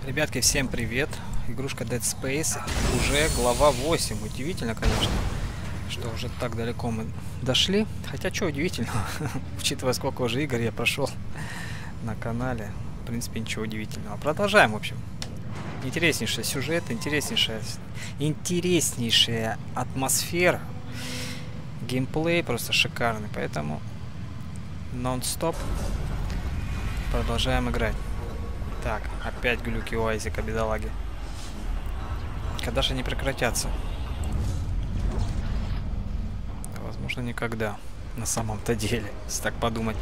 Ребятки, всем привет! Игрушка Dead Space, уже глава 8. Удивительно, конечно, что уже так далеко мы дошли. Хотя, что удивительного, учитывая, сколько уже игр я прошел на канале. В принципе, ничего удивительного. Продолжаем, в общем. Интереснейший сюжет, интереснейшая атмосфера. Геймплей просто шикарный, поэтому нон-стоп продолжаем играть. Так, опять глюки у Айзека, бедолаги. Когда же они прекратятся? Возможно, никогда. На самом-то деле, если так подумать.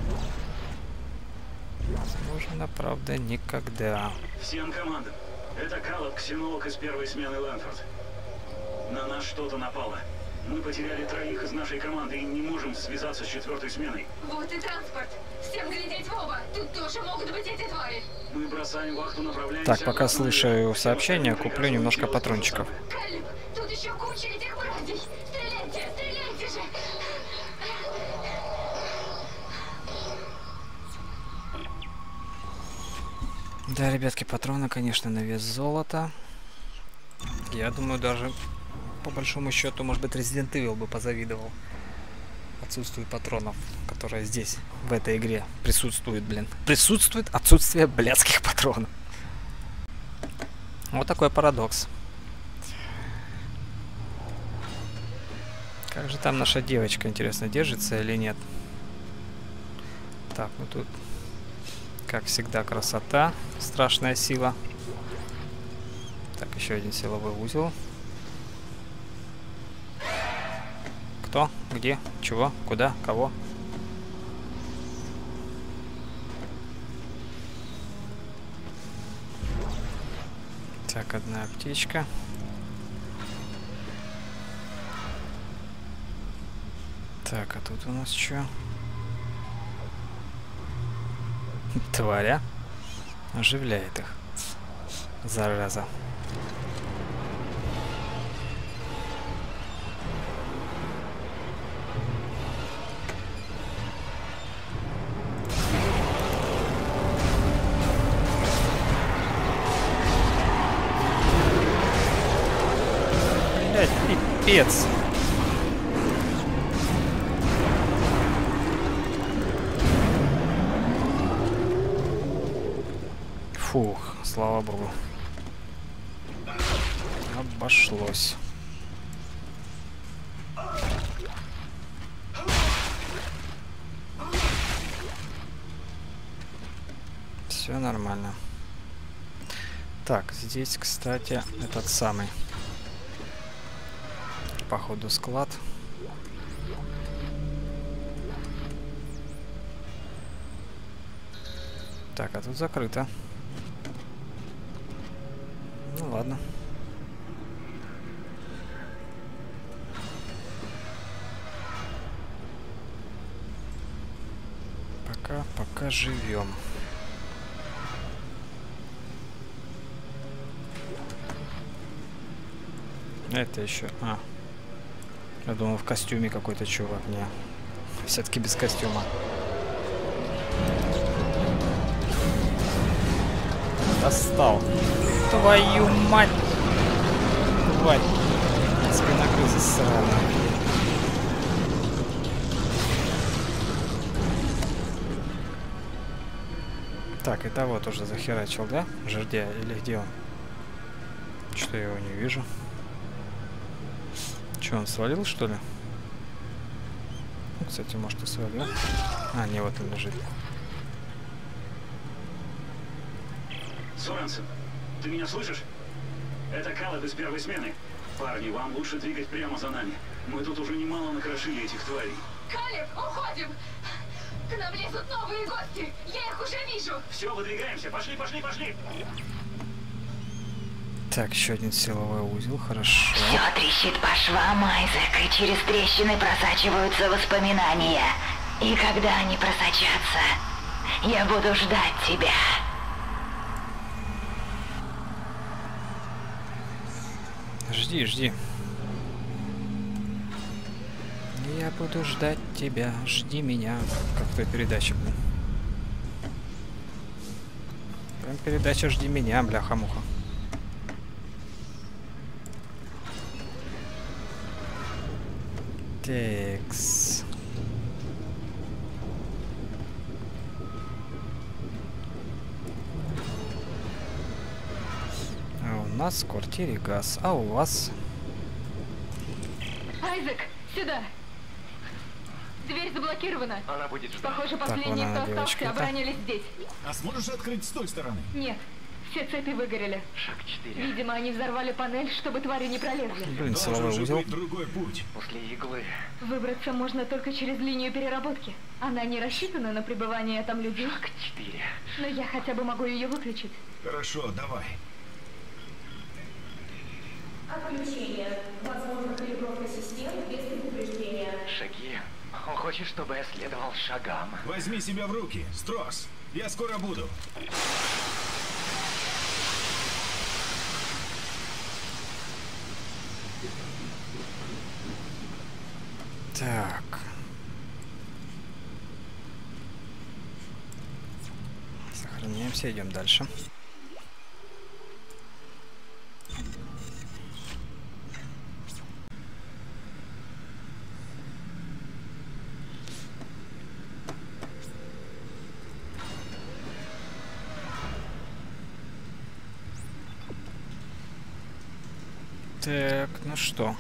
Возможно, правда, никогда. Всем командам. Это Каллов, ксенолог из первой смены Лэнфорд. На нас что-то напало. Мы потеряли троих из нашей команды и не можем связаться с четвертой сменой. Вот и транспорт. Всем глядеть в оба. Тут тоже могут быть эти твари. Мы бросаем вахту, направляемся... Так, пока слушаю сообщения, куплю немножко патрончиков. Калиб, тут еще куча этих мразей. Стреляйте же. Да, ребятки, патроны, конечно, на вес золота. Я думаю, даже по большому счету, может быть, Resident Evil бы позавидовал отсутствию патронов, которые здесь, в этой игре, присутствует, блин. Присутствует отсутствие блядских патронов. Вот такой парадокс. Как же там наша девочка, интересно, держится или нет? Так, ну тут, как всегда, красота, страшная сила. Так, еще один силовой узел. Кто? Где? Чего? Куда? Кого? Так, одна аптечка. Так, а тут у нас что? Тваря оживляет их. Зараза. Блять, пипец. Фух, слава богу. Обошлось. Все нормально. Так, здесь, кстати, этот самый, походу, склад. Так, а тут закрыто. Ну ладно. Пока живем. Это еще. Я думал, в костюме какой-то чувак. Не. Все-таки без костюма. Достал. Твою мать! Тварь! Спиногрызы сраные. Так, это вот уже захерачил, да? Жердя, или где он? Что я его не вижу. Че, он свалил, что ли? Ну, кстати, может, и свалил. Не, вот он лежит. Соренсен, ты меня слышишь? Это Каллов из первой смены. Парни, вам лучше двигать прямо за нами. Мы тут уже немало накрошили этих тварей. Калиб, уходим. К нам лезут новые гости. Я их уже вижу. Все, выдвигаемся. Пошли. Так, еще один силовой узел, хорошо. Все трещит по швам, Айзек, и через трещины просачиваются воспоминания. И когда они просочатся, я буду ждать тебя. Жди. Я буду ждать тебя, жди меня. Как в той передаче, блин. Прям передача «Жди меня», бляха-муха. Текс. А у нас в квартире газ, а у вас... Айзек, сюда! Дверь заблокирована. Она будет ждать. Похоже, вон последние, она, кто девочка, остался, оборонялись здесь. А сможешь открыть с той стороны? Нет, все цепи выгорели. Шаг 4. Видимо, они взорвали панель, чтобы твари не пролезли. Блин, Должен силовой же узел. быть другой путь. После иглы. Выбраться можно только через линию переработки. Она не рассчитана на пребывание там людей, Шаг 4. но я хотя бы могу ее выключить. Хорошо, давай. Отключение. Возможно, калибровка систем без предупреждения. Шаги. Он хочет, чтобы я следовал шагам. Возьми себя в руки, Строс. Я скоро буду. Так. Сохраняемся, идем дальше. Так, ну что?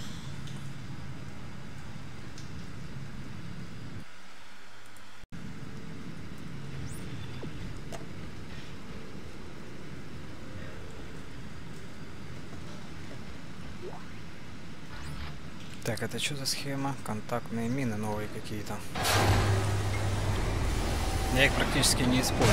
Так, это что за схема? Контактные мины новые какие-то. Я их практически не использую.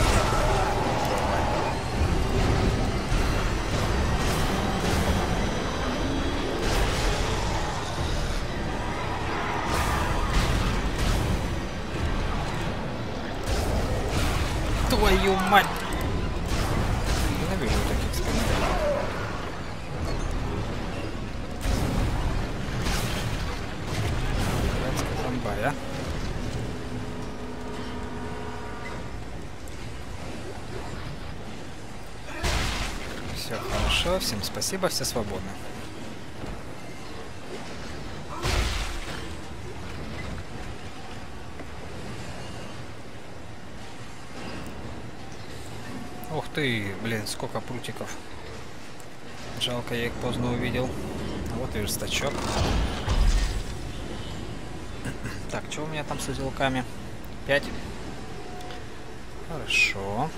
Твою мать! Ненавижу таких вспоминаний. Дурацкая зомбарь, а? Все хорошо, всем спасибо, все свободны. Ух ты, блин, сколько прутиков. Жалко, я их поздно увидел. А вот и верстачок. Так, что у меня там с узелками? 5. Хорошо.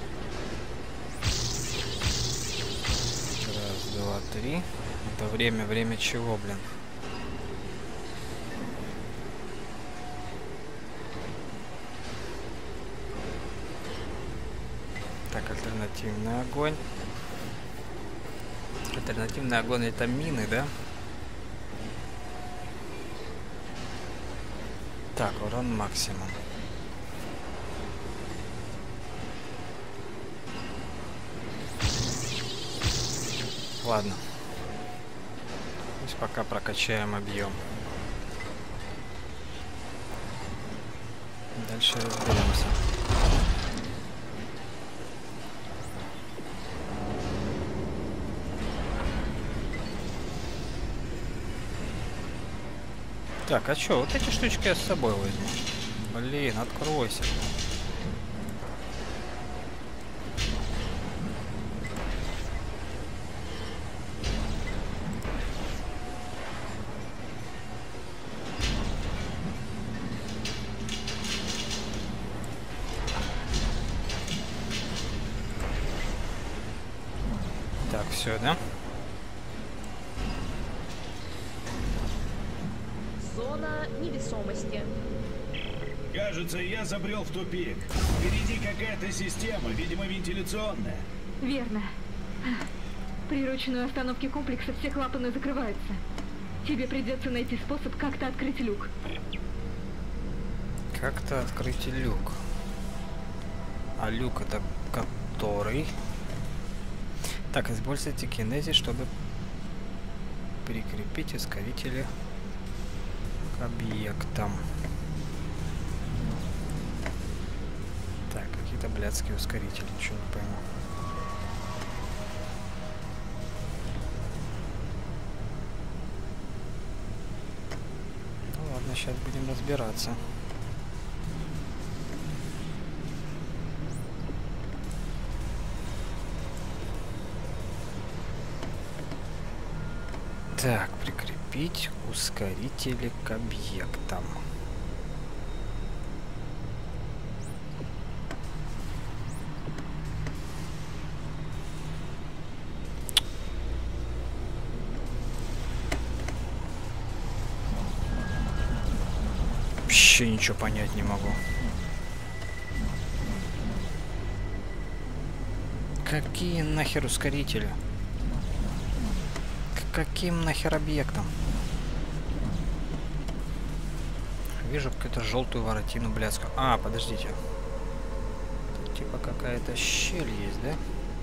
Раз, два, три. Это время, время чего, блин? Так, альтернативный огонь. Альтернативный огонь — это мины, да? Так, урон максимум. Ладно. Пусть пока прокачаем объем. Дальше разберемся. Так, а чё, вот эти штучки я с собой возьму. Блин, откройся. Так, все, да? Зона невесомости. Кажется, я забрел в тупик. Впереди какая-то система, видимо, вентиляционная. Верно. При ручной остановке комплекса все клапаны закрываются. Тебе придется найти способ как-то открыть люк. Как-то открыть люк. А люк это который? Так, используйте кинези, чтобы прикрепить ускорители к объектам. Так, какие-то блядские ускорители, ничего не пойму. ним разбираться. Так, прикрепить ускорители к объектам. Вообще ничего понять не могу. Какие нахер ускорители? К каким нахер объектам? Вижу какую-то желтую воротину блядскую. А, подождите. Тут типа какая-то щель есть, да?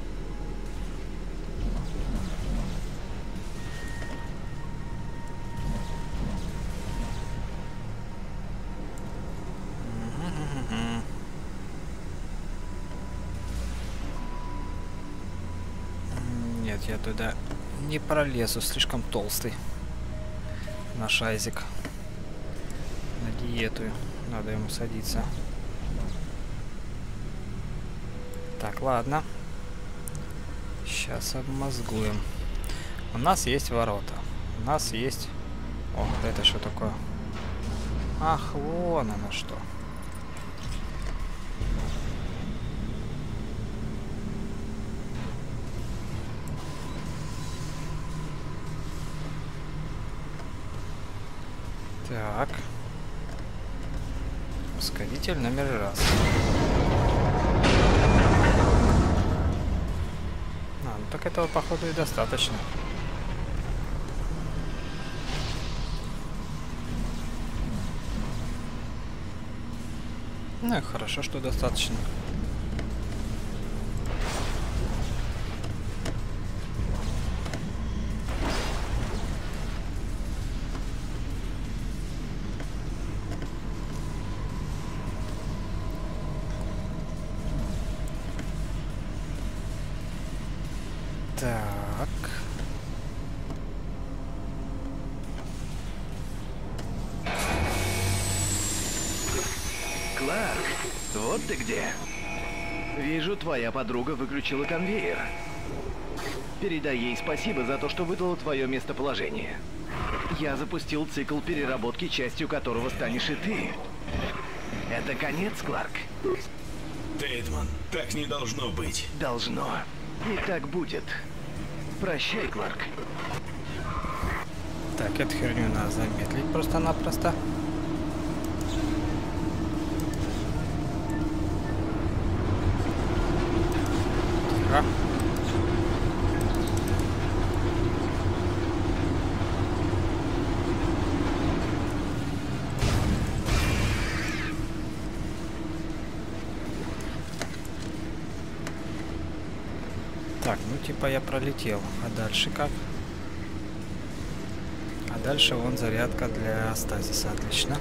Нет, я туда не пролезу, слишком толстый наш Айзек. На диету надо ему садиться. Так, ладно. Сейчас обмозгуем. У нас есть ворота. У нас есть... О, это что такое? Ах, вон оно что. Так. Ускоритель номер раз. Ну так этого, походу, и достаточно. Ну и хорошо, что достаточно. Так. Кларк, вот ты где. Вижу, твоя подруга выключила конвейер. Передай ей спасибо за то, что выдала твое местоположение. Я запустил цикл переработки, частью которого станешь и ты. Это конец, Кларк? Тейтман, так не должно быть. Должно. И так будет. Прощай, Кларк. Так, эту херню надо замедлить просто-напросто. Тихо. Так, ну типа я пролетел. А дальше как? А дальше вон зарядка для стазиса. Отлично.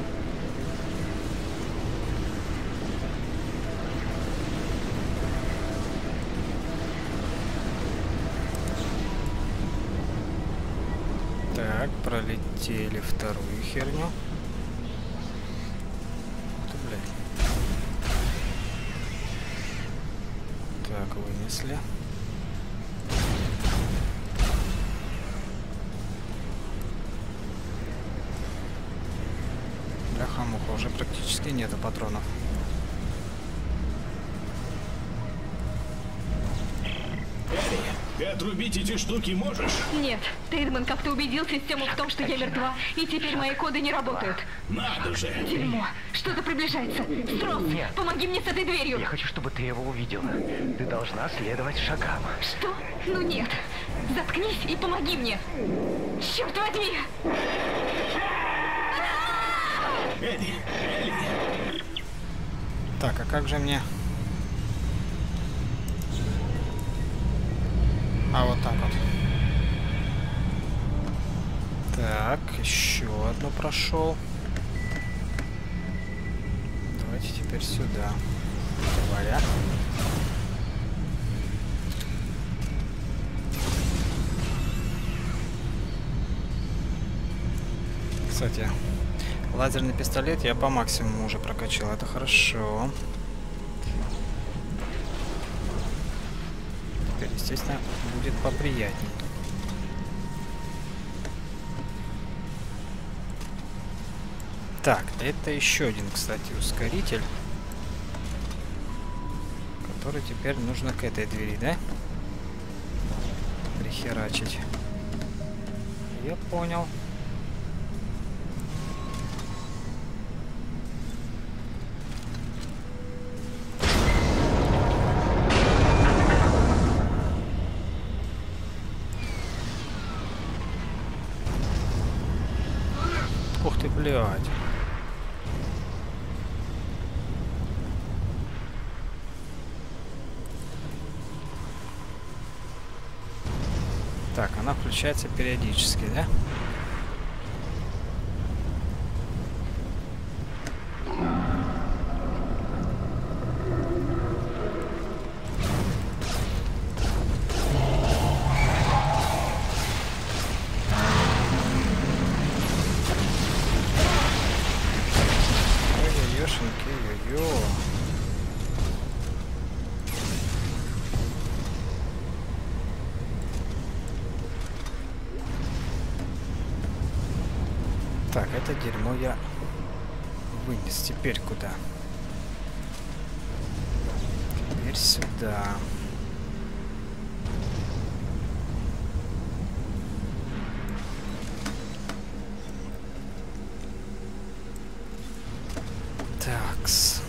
Так, пролетели вторую херню. Ты, блядь. Так, вынесли. Бляха-муха, уже практически нету патронов. Ты отрубить эти штуки можешь? Нет, Тейтман как-то убедил систему в том, что я мертва, и теперь мои коды не работают. Надо же! Дерьмо, что-то приближается. Строс, Нет. помоги мне с этой дверью. Я хочу, чтобы ты его увидела. Ты должна следовать шагам. Что? Ну нет. Заткнись и помоги мне. Черт возьми! Элли! Элли! Так, а как же мне... А вот так вот. Так, еще одну прошел. Давайте теперь сюда. Говоря. Кстати, Лазерный пистолет я по максимуму уже прокачал. Это хорошо. Теперь, естественно, будет поприятней. Так, это еще один, кстати, ускоритель. Который теперь нужно к этой двери, да? Прихерачить. Я понял. Ух ты, блядь. Так, она включается периодически, да? Ой-ой-ошеньки, ой-ой-ой. Так, это дерьмо я вынес. Теперь куда? Теперь сюда. Такс.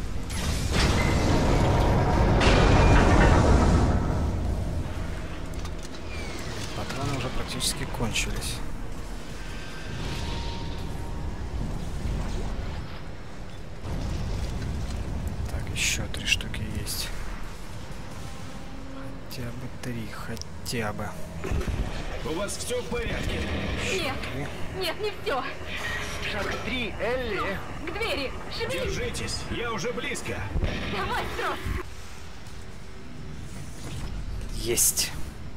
Патроны уже практически кончились. Еще 3 штуки есть. Хотя бы 3, хотя бы. У вас все в порядке? Нет, нет, не все. Шаг 3, Элли. К двери, шевелись. Держитесь, я уже близко. Давай, Строс. Есть.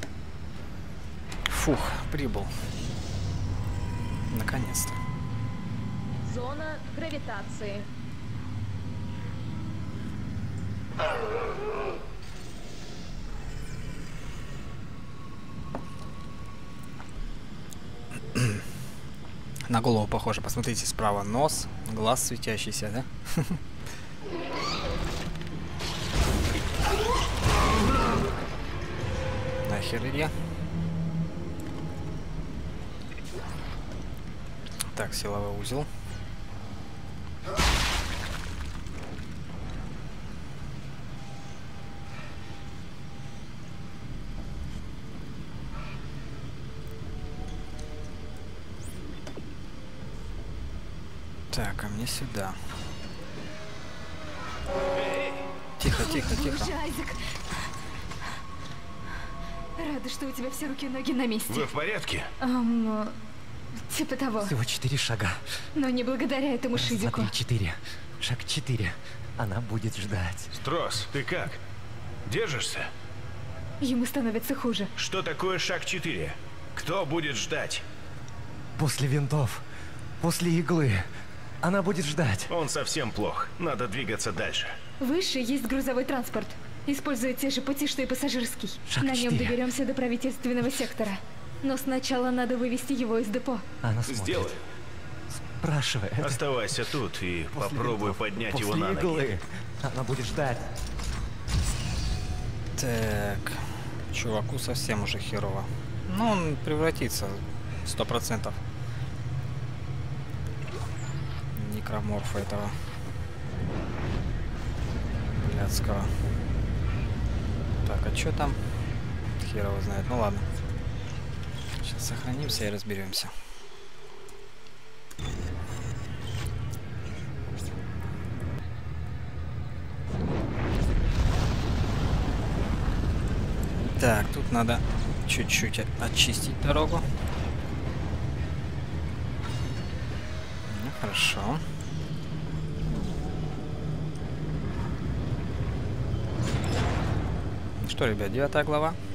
Фух, прибыл. Наконец-то. Зона гравитации. На голову похоже. Посмотрите, справа нос, глаз светящийся, да? Нахер иди. Так, силовой узел. Так, а мне сюда. Тихо, тихо, тихо. Боже, Айзек. Рада, что у тебя все руки и ноги на месте. Вы в порядке? Типа того. Всего 4 шага. Но не благодаря этому шизику. Смотри, 4. Шаг 4. Она будет ждать. Строс, ты как? Держишься? Ему становится хуже. Что такое шаг 4? Кто будет ждать? После винтов. После иглы. Она будет ждать. Он совсем плох. Надо двигаться дальше. Выше есть грузовой транспорт. Используя те же пути, что и пассажирский. Шаг На нем 4. доберемся до правительственного сектора. Но сначала надо вывести его из депо. Она смотрит. Сделай. Спрашивает. Оставайся тут и После попробуй винтов. поднять После его на ноги. иглы. Она будет ждать. Так, чуваку совсем уже херово. Ну, он превратится 100%. Некроморфа этого блядского. Так, а что там? Хер его знает. Ну ладно. Сейчас сохранимся и разберемся. Так, тут надо чуть-чуть очистить дорогу. Ну, хорошо. Что, ребят, 9 глава.